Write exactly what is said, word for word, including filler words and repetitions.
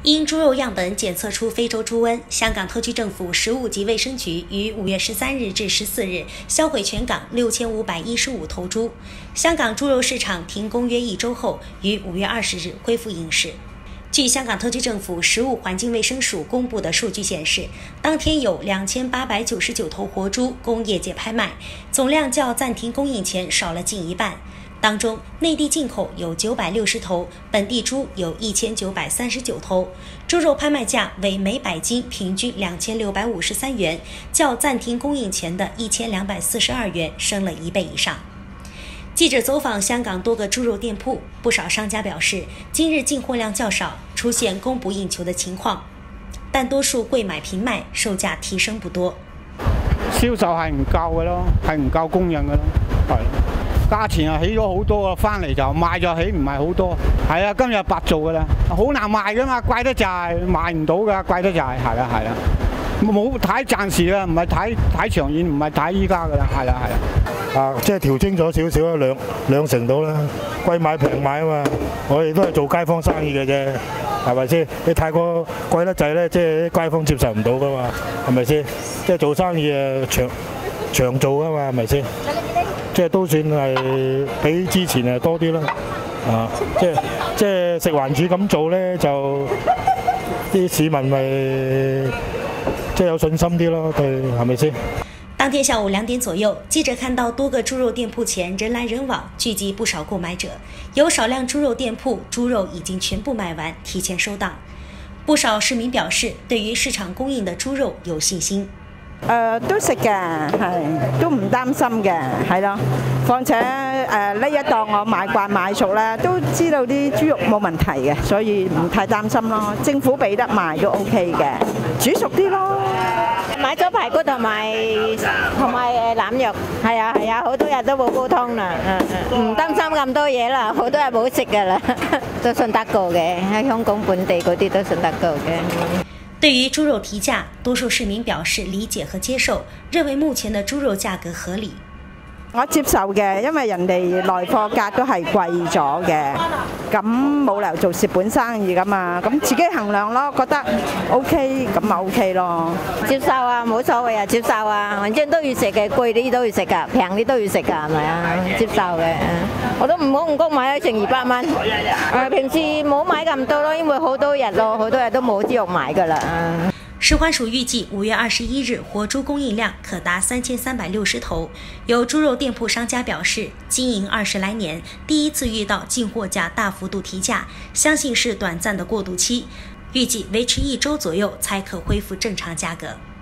因猪肉样本检测出非洲猪瘟，香港特区政府食物及卫生局于五月十三日至十四日销毁全港六千五百一十五头猪。香港猪肉市场停工约一周后，于五月二十日恢复营市。据香港特区政府食物环境卫生署公布的数据显示，当天有两千八百九十九头活猪供业界拍卖，总量较暂停供应前少了近一半。当中，内地进口有九百六十头，本地猪有一千九百三十九头，猪肉拍卖价为每百斤平均两千六百五十三元，较暂停供应前的一千两百四十二元升了一倍以上。记者走访香港多个猪肉店铺，不少商家表示，今日进货量較少，出現供不應求的情況，但多數貴買平賣，售價提升不多。 銷售係唔夠嘅咯，係唔夠供應嘅咯，係。價錢啊起咗好多啊，翻嚟就賣就起唔係好多。係啊，今日白做㗎啦，好難賣㗎嘛，貴得就係賣唔到㗎，貴得就係係啦係啦，冇睇暫時啦，唔係睇睇長遠，唔係睇依家㗎啦，係啦係啦。 啊，即係調清咗少少啦，兩兩成到啦，貴買平買啊嘛，我哋都係做街坊生意嘅啫，係咪先？你太過貴得滯咧，即係啲街坊接受唔到㗎嘛，係咪先？即係做生意啊長長做啊嘛，係咪先？即係都算係比之前啊多啲啦，啊，即係即係食環署咁做咧，就啲市民咪即係有信心啲咯，對，係咪先？ 當天下午兩點左右，記者看到多個豬肉店鋪前人來人往，聚集不少購買者。有少量豬肉店鋪豬肉已經全部賣完，提前收檔。不少市民表示，對於市場供應的豬肉有信心。 誒、呃、都食嘅，係都唔擔心嘅，係咯。況且誒呢、呃、一檔我買慣買熟咧，都知道啲豬肉冇問題嘅，所以唔太擔心咯。政府俾得賣都 OK 嘅，煮熟啲咯。 買咗排骨同埋同埋誒腩肉，係啊係啊，好多日都冇煲湯啦，唔擔心咁多嘢啦，好多日冇食㗎啦，都信得過嘅，喺香港本地嗰啲都信得過嘅。 對於豬肉提價，多數市民表示理解和接受，認為目前的豬肉價格合理。 我接受嘅，因為人哋來貨價都係貴咗嘅，咁冇理由做蝕本生意噶嘛，咁自己衡量咯，覺得 OK 咁咪 OK 咯。 接受啊，冇所謂啊，接受啊，反正都要食嘅，貴啲都要食㗎，平啲都要食㗎，係咪啊？接受嘅，我都唔好唔谷買咗成二百蚊，誒平時冇買咁多咯，因為好多日咯，好多日都冇豬肉買㗎啦。 食環署預計五月二十一日活豬供應量可達三千三百六十頭。有豬肉店鋪商家表示，經營二十來年，第一次遇到進貨價大幅度提價，相信是短暫的過渡期，預計維持一周左右才可恢復正常價格。